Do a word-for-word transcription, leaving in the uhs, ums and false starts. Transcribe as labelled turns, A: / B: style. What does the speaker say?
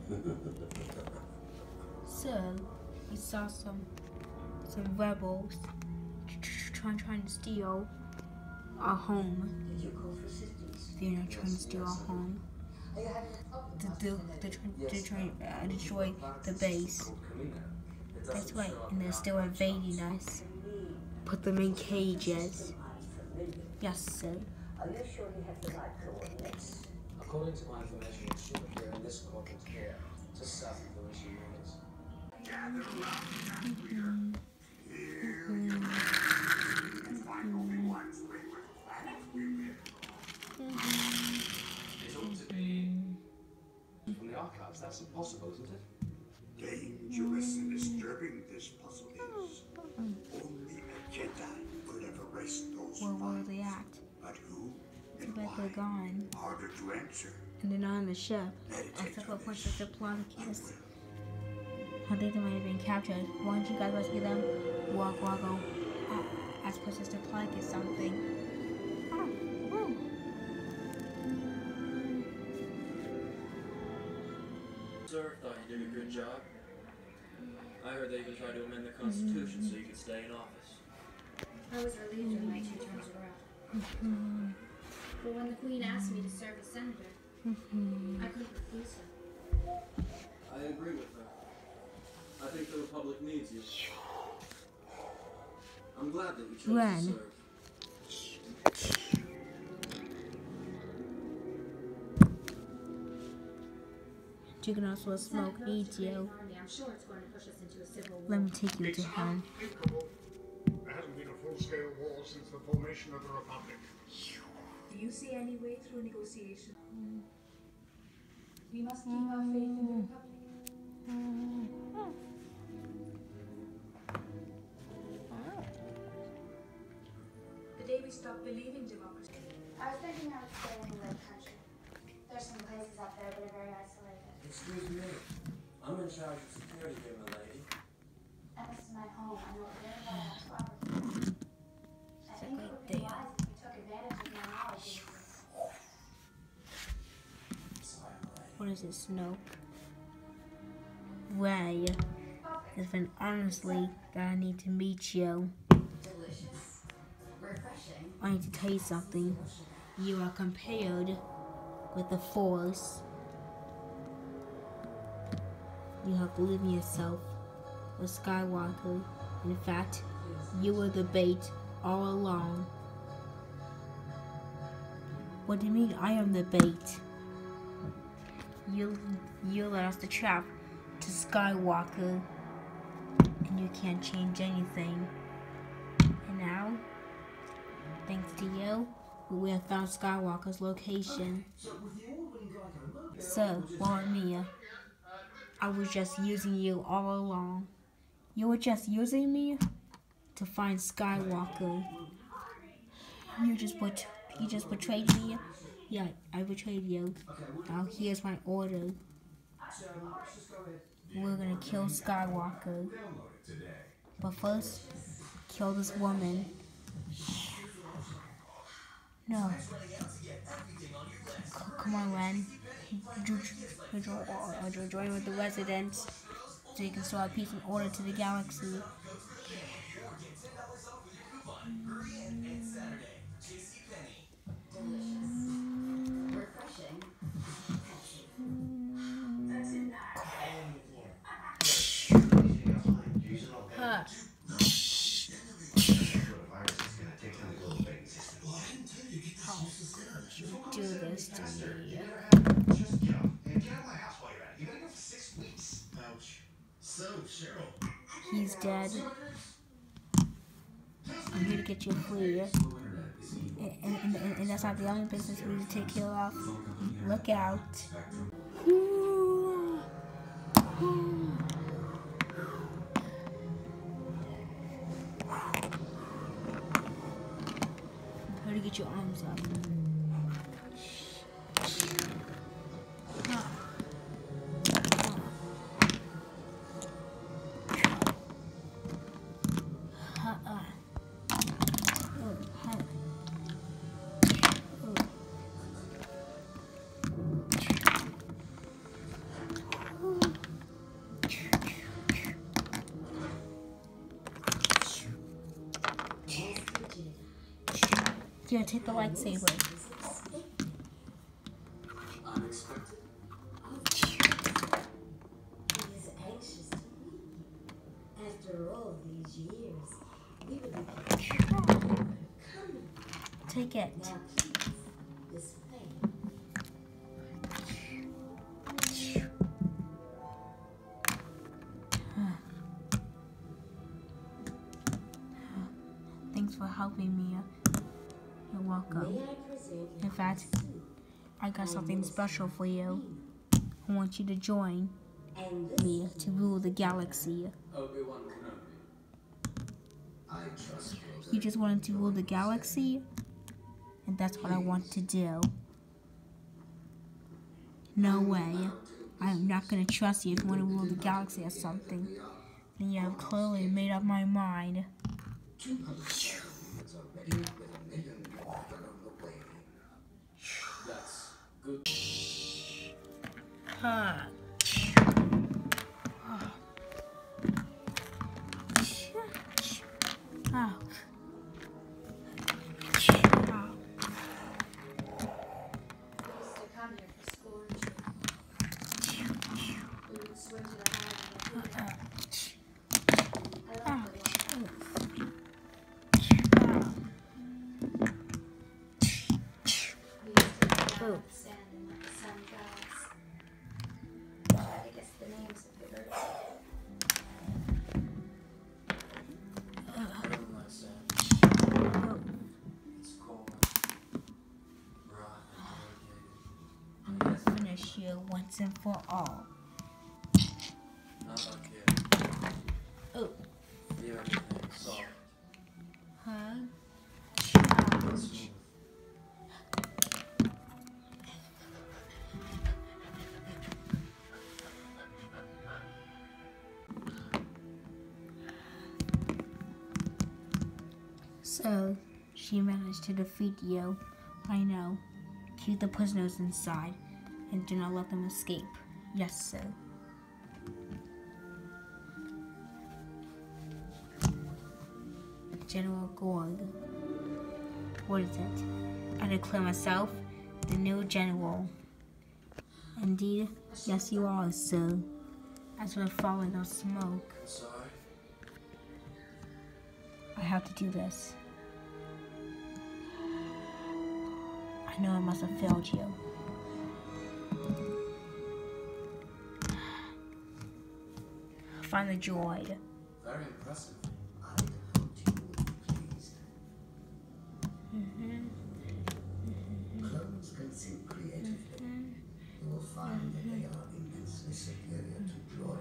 A: So, we saw some some rebels trying trying to steal our home. They're not trying to steal our home. They're, they're, trying, they're trying to uh, destroy the base. That's right, and they're still invading us. Put them in cages. Yes, sir.
B: According to my information, it should appear in this quadrant here, just south of the Rishi Rivers.
C: Gather around, leader. Here we go. Find Obi-Wan's favorite planet we live.
B: It ought to be from the archives. That's impossible, isn't it?
C: Dangerous and disturbing this puzzle is. Only a Jedi could have erased those
A: Where were
C: files.
A: they at?
C: But who
A: Too
C: and
A: bad
C: why?
A: they're gone.
C: Harder to answer.
A: And they're not on the ship.
C: Meditate
A: Except
C: on
A: for
C: this.
A: Princess Diplodocus. I think they might have been captured. Why don't you guys rescue them? Walk, walk, go. Uh, ask Princess Diplodocus something. Oh, oh.
D: Sir, thought you did a good job. I heard they even tried to amend the Constitution so you could stay in office.
E: I was relieved when my two terms were up. But when the Queen asked me to serve as senator, I couldn't refuse her.
D: I agree with her. I think the Republic needs you. I'm glad that you chose
A: Ren.
D: to serve.
A: You can also smoke needs you.
E: I'm sure it's going to push us into a civil war.
A: Let me take you to heaven.
C: unthinkable. There hasn't been a full-scale war since the formation of the Republic.
F: Do you see any way through negotiation? We must keep our faith in the Republic. The day we stop believing democracy.
G: I was thinking I would stay in the Lake Country. There's some places up there that are very isolated.
D: Excuse me. I'm in charge of security here, my lady.
G: And this is my home. I know very well how to operate. I think it would be wise if we took advantage of my knowledge.
A: What is it, Snoke? Ray. It's been honestly that I need to meet you.
E: Delicious. Refreshing.
A: I need to tell you something. You are compared with the Force. You have believed in yourself, the Skywalker. In fact, you were the bait all along. What do you mean I am the bait? You, you led us the trap to Skywalker, and you can't change anything. And now, thanks to you, we have found Skywalker's location. So, well, Mia, I was just using you all along. You were just using me to find Skywalker. You just put, you just betrayed me. Yeah, I betrayed you. Now here's my order. We're gonna kill Skywalker. But first, kill this woman. No. C- come on, Ren. Jo- jo- jo- uh, jo- Join with the residents so you can restore peace and order to the galaxy.
E: Refreshing.
A: Huh. Do this to me. He's dead. I'm here to get you free. And, and, and, and that's not the only business we need to take care of. Look out. How to get your arms up. Here, take the lightsaber.
B: Unexpected.
H: He is anxious to meet you. After all these years, we would be coming.
A: Take it.
H: Now please, this way.
A: Thanks for helping me. You're welcome.
H: May I present
A: In fact, I got something special for you. I want you to join
H: and this
A: me to rule the galaxy.
B: Obi-Wan Kenobi. I trust you.
A: You just wanted to rule the galaxy? And that's what I want to do. No way. I am not going to trust you if you want to rule the galaxy or something. And you have clearly made up my mind.
C: two hundred settlements already with a million more along the way.
B: That's good.
A: Huh. Oh.
E: used to come here for school and trip. We would swim to the high and the I love the water. We used to lay down on the sand and let the sun dry us. I guess the names of the birds.
D: I don't like sand. It's cold, raw, and
A: I'm gonna finish you once and for all.
D: not like you.
A: Oh.
D: Feel everything soft
A: Huh?
D: and smooth.
A: So, she managed to defeat you. I know. Keep the prisoners inside and do not let them escape. Yes, sir. General Gorg. What is it? I declare myself the new general. Indeed, yes you are, sir. As we're following the smoke,
D: Sorry.
A: I have to do this. I know I must have failed you. Find the droid.
B: Very impressive.
C: I hoped you would be pleased. Clones can think creatively. You will find that they are immensely superior to droids.